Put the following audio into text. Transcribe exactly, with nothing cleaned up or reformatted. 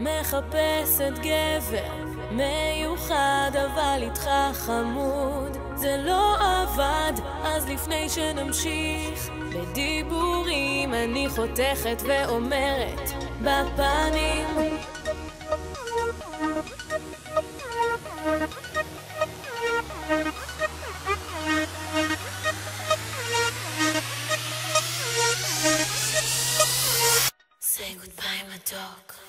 מחפשת גבר מיוחד, אבל איתך חמוד זה לא עבד. אז לפני שנמשיך בדיבורים, אני חותכת ואומרת בפנים, say goodbye my dog.